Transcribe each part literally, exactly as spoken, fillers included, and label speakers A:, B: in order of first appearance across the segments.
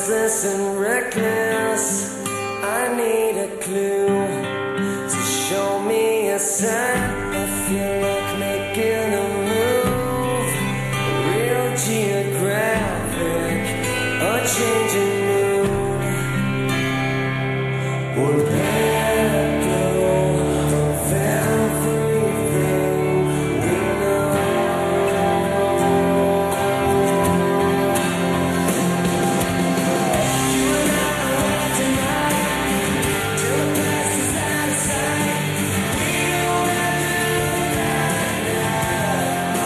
A: restless and reckless. I need a clue to show me a sign. I feel like making a move, real geographic, a changing mood. Would let go of everything we know. You and I are out tonight, till the past is out of sight. We don't have to look back now.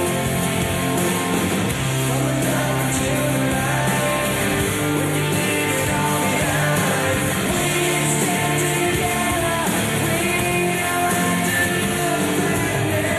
A: From the dark to the light, we can leave it all behind. We can stand together. We don't have to look back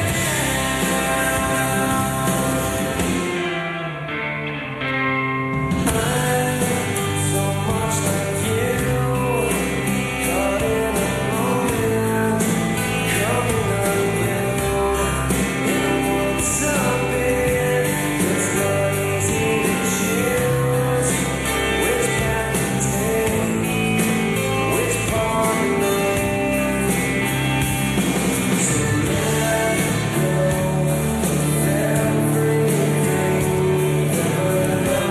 A: now. I'm so much like you, caught in a moment, coming unglued. In a world so big, it's not easy to choose which path to take, which path to make. So let go of everything we ever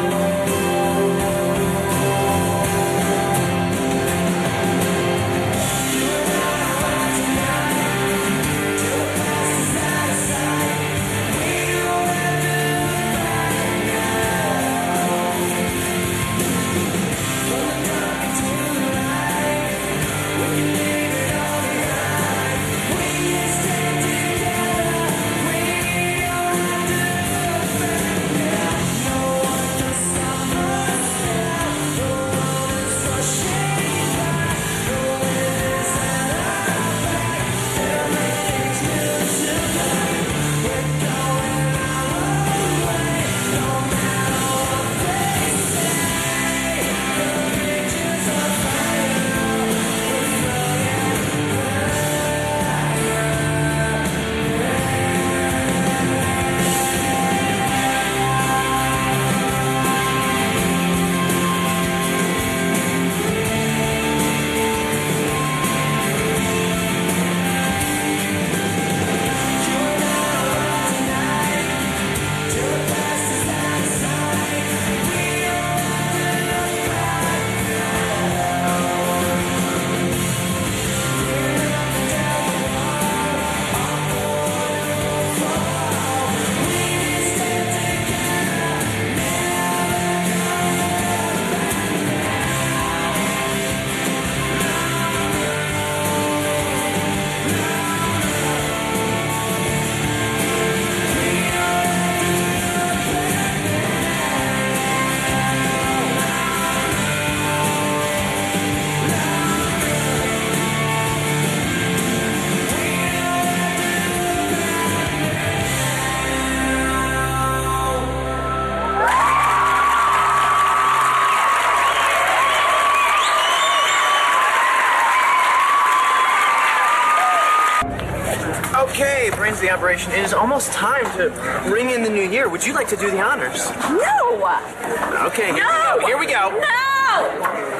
B: Okay, brains of the operation. It is almost time to ring in the new year. Would you like to do the honors?
C: No!
B: Okay, here
C: No!
B: we go. Here we go.
C: No!